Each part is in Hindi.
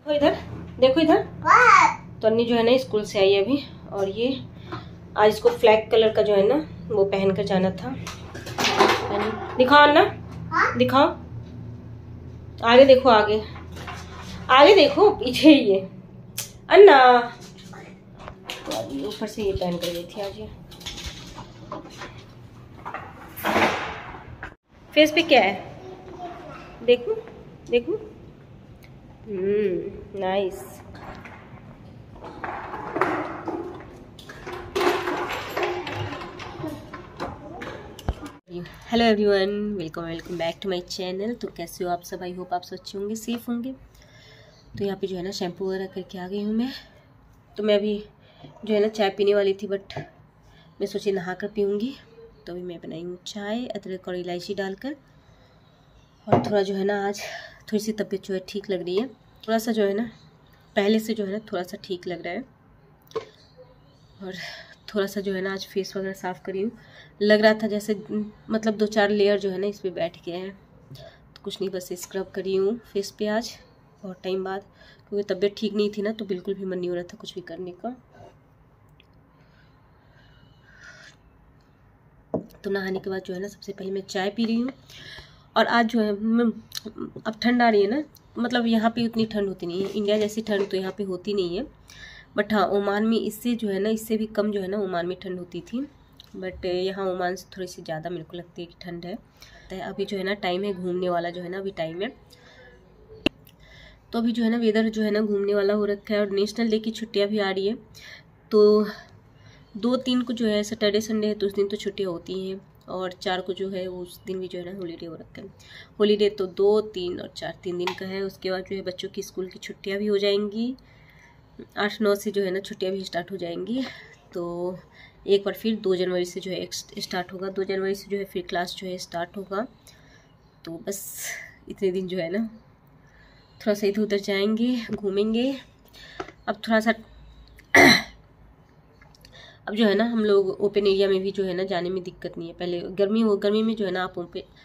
इधर देखो इधर। तो अन्नी जो है ना स्कूल से आई है अभी, और ये आज इसको फ्लैग कलर का जो है ना वो पहन कर जाना था। दिखाओ अन्ना, दिखाओ आगे देखो, आगे आगे देखो, पीछे ही है अन्ना। ऊपर से ये पहन कर गई थी आज। ये फेस पे क्या है देखो देखो। Nice. Hello everyone, welcome back to my channel. तो कैसे हो आप सब? आई होप आप सब अच्छे होंगे, सेफ होंगे। तो यहाँ पे जो है ना शैम्पू वगैरह करके आ गई हूँ मैं। तो मैं अभी जो है ना चाय पीने वाली थी, बट मैं सोची नहा कर पीऊँगी। तो अभी मैं बनाई हूँ चाय अदरक और इलायची डालकर। और थोड़ा जो है ना आज थोड़ी सी तबीयत जो है ठीक लग रही है, थोड़ा सा जो है ना पहले से जो है ना थोड़ा सा ठीक लग रहा है। और थोड़ा सा जो है ना आज फेस वगैरह साफ़ करी हूँ। लग रहा था जैसे मतलब 2-4 लेयर जो है ना इस पर बैठ गए हैं। तो कुछ नहीं, बस स्क्रब करी हूँ फेस पे आज बहुत टाइम बाद, क्योंकि तबीयत ठीक नहीं थी ना, तो बिल्कुल भी मन नहीं हो रहा था कुछ भी करने का। तो नहाने के बाद जो है ना सबसे पहले मैं चाय पी रही हूँ। और आज जो है अब ठंड आ रही है ना, मतलब यहाँ पे उतनी ठंड होती नहीं है, इंडिया जैसी ठंड तो यहाँ पे होती नहीं है। बट हाँ, ओमान में इससे जो है ना इससे भी कम जो है ना ओमान में ठंड होती थी। बट यहाँ ओमान से थोड़ी सी ज़्यादा मेरे को लगती है कि ठंड है। तो अभी जो है ना टाइम है घूमने वाला, जो है ना अभी टाइम है। तो अभी जो है ना वेदर जो है ना घूमने वाला हो रखा है। और नेशनल डे की छुट्टियाँ भी आ रही है। तो 2-3 को जो है सैटरडे संडे है, तो उस दिन तो छुट्टियाँ होती हैं। और 4 को जो है वो उस दिन भी जो है ना हॉलीडे हो रखा है। हॉलीडे तो 2, 3 और 4 3 दिन का है। उसके बाद जो है बच्चों की स्कूल की छुट्टियाँ भी हो जाएंगी। 8-9 से जो है ना छुट्टियाँ भी स्टार्ट हो जाएंगी। तो एक बार फिर 2 जनवरी से जो है स्टार्ट होगा। 2 जनवरी से जो है फिर क्लास जो है स्टार्ट होगा। तो बस इतने दिन जो है ना थोड़ा सा इधर उधर जाएंगे, घूमेंगे। अब थोड़ा सा अब जो है ना हम लोग ओपन एरिया में भी जो है ना जाने में दिक्कत नहीं है। पहले गर्मी में जो है ना आप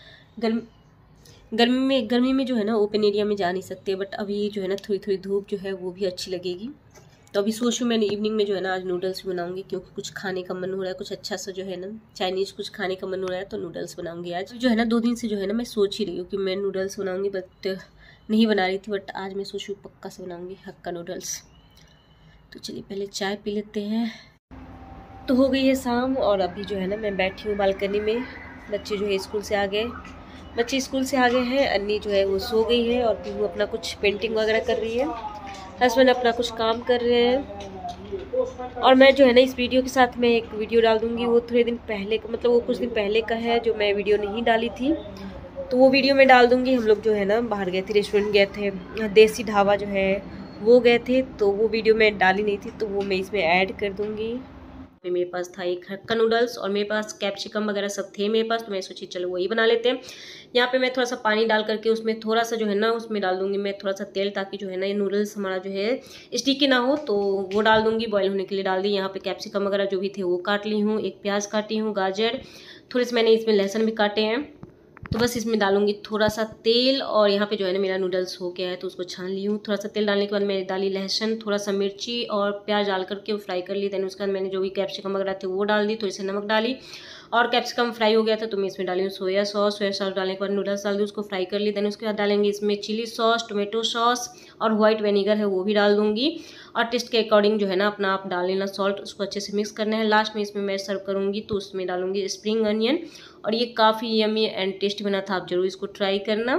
गर्मी में जो है ना ओपन एरिया में जा नहीं सकते। बट अभी जो है ना थोड़ी थोड़ी धूप जो है वो भी अच्छी लगेगी। तो अभी सोचूं मैंने इवनिंग में जो है ना आज नूडल्स बनाऊंगी, क्योंकि कुछ खाने का मन हो रहा है, कुछ अच्छा सा जो है ना चाइनीज़ कुछ खाने का मन हो रहा है। तो नूडल्स बनाऊंगी आज। जो है ना 2 दिन से जो है ना मैं सोच ही रही हूँ कि मैं नूडल्स बनाऊंगी, बट नहीं बना रही थी। बट आज मैं सोचूँ पक्का से बनाऊंगी हक्का नूडल्स। तो चलिए पहले चाय पी लेते हैं। तो हो गई है शाम, और अभी जो है ना मैं बैठी हूँ बालकनी में। बच्चे जो है स्कूल से आ गए हैं। अन्नी जो है वो सो गई है, और पीहू अपना कुछ पेंटिंग वगैरह कर रही है। हस्बैंड अपना कुछ काम कर रहे हैं। और मैं जो है ना इस वीडियो के साथ मैं एक वीडियो डाल दूँगी। वो थोड़े दिन पहले का, मतलब वो कुछ दिन पहले का है, जो मैं वीडियो नहीं डाली थी। तो वो वीडियो मैं डाल दूँगी। हम लोग जो है ना बाहर गए थे, रेस्टोरेंट गए थे, देसी ढाबा जो है वो गए थे। तो वो वीडियो मैं डाली नहीं थी, तो वो मैं इसमें ऐड कर दूँगी। मेरे पास था एक हक्का नूडल्स, और मेरे पास कैप्सिकम वगैरह सब थे मेरे पास। तो मैं सोची चलो वही बना लेते हैं। यहाँ पे मैं थोड़ा सा पानी डाल करके उसमें थोड़ा सा जो है ना उसमें डाल दूंगी मैं थोड़ा सा तेल, ताकि जो है ना ये नूडल्स हमारा जो है स्टिकी ना हो। तो वो डाल दूंगी, बॉईल होने के लिए डाल दी। यहाँ पे कैप्सिकम वगैरह जो भी थे वो काट ली हूँ, एक प्याज काटी हूँ, गाजर, थोड़े से मैंने इसमें लहसुन भी काटे हैं। तो बस इसमें डालूंगी थोड़ा सा तेल। और यहाँ पे जो है ना मेरा नूडल्स हो गया है, तो उसको छान ली हूँ। थोड़ा सा तेल डालने के बाद मैंने डाली लहसुन, थोड़ा सा मिर्ची और प्याज डाल करके वो फ्राई कर ली। देन उसके बाद मैंने जो भी कैप्सिकम वगैरह थे वो डाल दी, थोड़ी सी नमक डाली। और कैप्सिकम फ्राई हो गया था, तो मैं इसमें डाली हूँ सोया सॉस डालने के बाद नूडल्स डाल दी, उसको फ्राई कर ली। देन उसके बाद डालेंगे इसमें चिली सॉस, टोमेटो सॉस और व्हाइट विनेगर है वो भी डाल दूँगी। और टेस्ट के अकॉर्डिंग जो है ना अपना आप डाल लेना सॉल्ट, उसको अच्छे से मिक्स करना है। लास्ट में इसमें मैं सर्व करूँगी तो उसमें डालूँगी स्प्रिंग अनियन। और ये काफ़ी यमी एंड टेस्टी बना था, आप ज़रूर इसको ट्राई करना।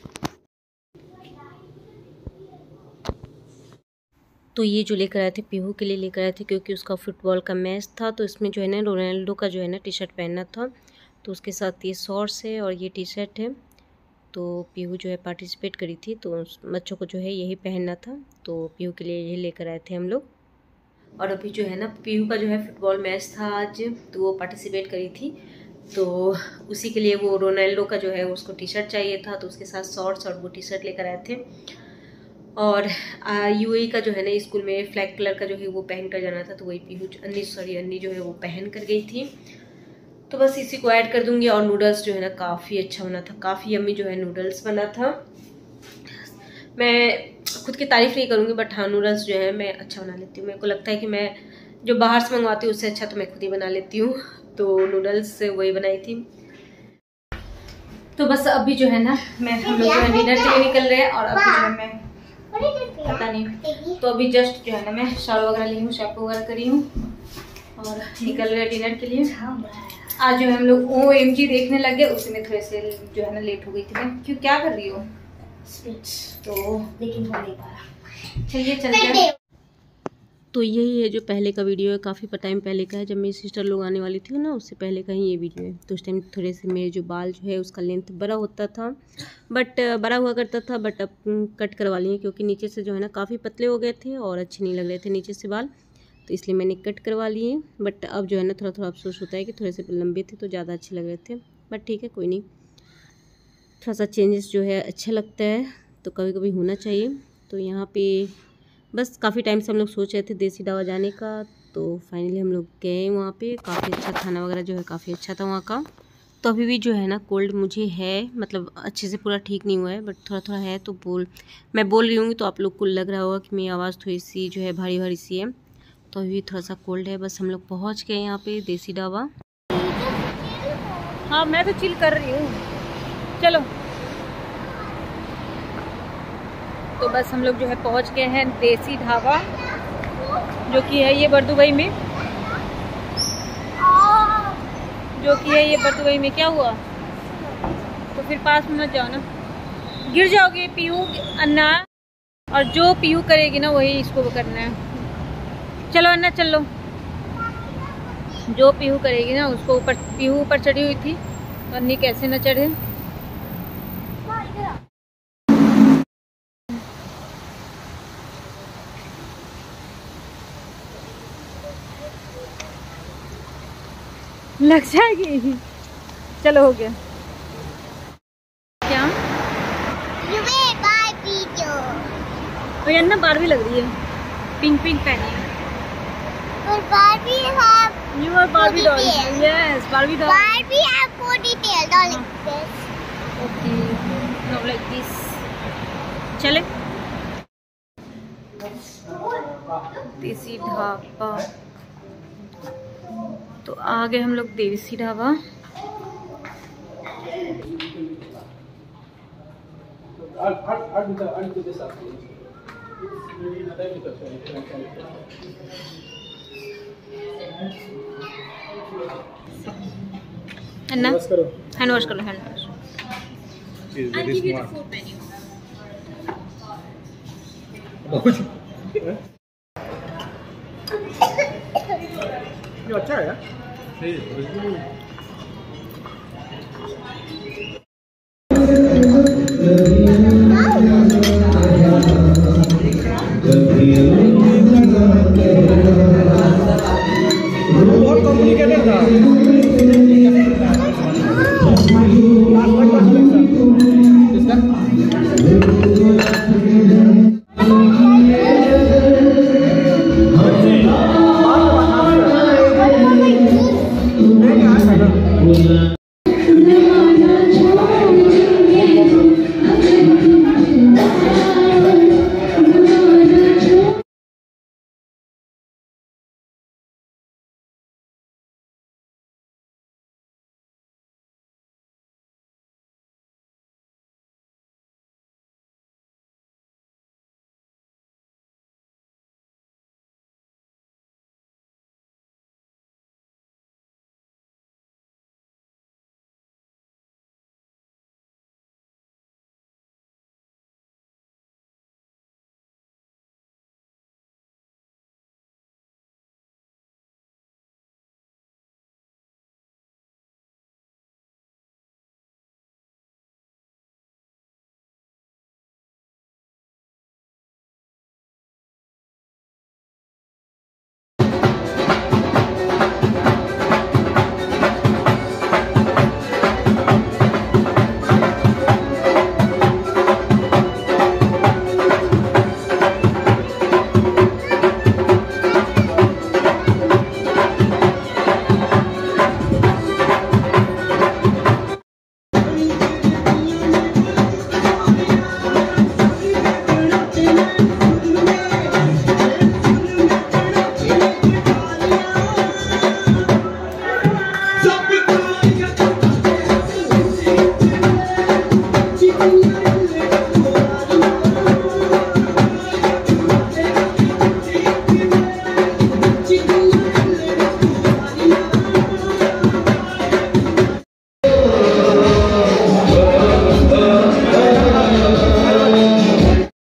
तो ये जो लेकर आए थे पीहू के लिए लेकर आए थे, क्योंकि उसका फुटबॉल का मैच था। तो इसमें जो है ना रोनाल्डो का जो है ना टी शर्ट पहनना था। तो उसके साथ ये शॉर्ट्स है और ये टी शर्ट है। तो पीहू जो है पार्टिसिपेट करी थी, तो बच्चों को जो है यही पहनना था। तो पीहू के लिए यही लेकर आए थे हम लोग। और अभी जो है ना पीहू का जो है फुटबॉल मैच था आज, तो वो पार्टिसिपेट करी थी। तो उसी के लिए वो रोनाल्डो का जो है उसको टी शर्ट चाहिए था, तो उसके साथ शॉर्ट्स और वो टी शर्ट लेकर आए थे। और यूएई का जो है ना स्कूल में फ्लैग कलर का जो है वो पहन कर जाना था, तो वही पीहू अन्नी जो है वो पहन कर गई थी। तो बस इसी को ऐड कर दूंगी। और नूडल्स जो है ना काफ़ी अच्छा बना था, काफ़ी यम्मी जो है नूडल्स बना था। मैं खुद की तारीफ नहीं करूँगी, बट हाँ नूडल्स जो है मैं अच्छा बना लेती हूँ। मेरे को लगता है कि मैं जो बाहर से मंगवाती हूँ उससे अच्छा तो मैं खुद ही बना लेती हूँ। तो नूडल्स वही बनाई थी। तो बस अभी जो है ना हम लोग जो है डिनर के लिए निकल रहे हैं। और अभी जो है मैं पता नहीं, तो अभी जस्ट जो है ना मैं शावर वगैरह ली हूँ, शैम्पू वगैरह करी हूँ और निकल रहे हैं डिनर के लिए। आज जो है हम लोग OMG देखने लगे, उसी में थोड़े से जो है ना लेट हो गई थी मैं। क्यों, क्या कर रही हो? तो लेकिन हो नहीं पा रहा। चलिए चलते हैं। तो यही है जो पहले का वीडियो है, काफ़ी टाइम पहले का है, जब मेरी सिस्टर लोग आने वाली थी ना, उससे पहले का ही ये वीडियो है। तो उस टाइम थोड़े से मेरे जो बाल जो है उसका लेंथ बड़ा होता था, बट बड़ा हुआ करता था, बट अब कट करवा लिए क्योंकि नीचे से जो है ना काफ़ी पतले हो गए थे और अच्छे नहीं लग रहे थे नीचे से बाल, तो इसलिए मैंने कट करवा लिए। बट अब जो है ना थोड़ा थोड़ा अफसोस होता है कि थोड़े से लंबे थे तो ज़्यादा अच्छे लग रहे थे, बट ठीक है कोई नहीं, थोड़ा सा चेंजेस जो है अच्छा लगता है, तो कभी कभी होना चाहिए। तो यहाँ पे बस काफ़ी टाइम से हम लोग सोच रहे थे देसी ढाबा जाने का, तो फाइनली हम लोग गए वहाँ पे। काफ़ी अच्छा खाना वगैरह जो है काफ़ी अच्छा था वहाँ का। तो अभी भी जो है ना कोल्ड मुझे है, मतलब अच्छे से पूरा ठीक नहीं हुआ है, बट थोड़ा थोड़ा है। तो मैं बोल रही हूँ तो आप लोग को लग रहा होगा कि मेरी आवाज़ थोड़ी सी जो है भारी भारी सी है, तो अभी थोड़ा सा कोल्ड है। बस हम लोग पहुँच गए यहाँ पे देसी ढाबा। हाँ मैं तो चिल कर रही हूँ, चलो। तो बस हम लोग जो है पहुंच गए हैं देसी ढाबा, जो कि है ये बरदुबई में, में। क्या हुआ? तो फिर पास में मत जाओ ना, गिर जाओगे। पीयू अन्ना, और जो पीयू करेगी ना वही इसको करना है। चलो अन्ना चलो, जो पीयू करेगी ना उसको ऊपर, पीयू ऊपर चढ़ी हुई थी तो अन्नी कैसे न चढ़े। लग जाएगी। चलो हो गया। क्या तो यार ना बारबी लग रही है, पिंक पिंक पहनी है। But Barbie have You are Barbie doll. Yes, Barbie doll. Barbie have ponytail, not like this. Okay, not like this. चले देसी ढाबा। तो आ गए हम लोग देसी ढाबा। अन्ना हैंड वॉश करो, हैंड वॉश। ये अच्छा है यार।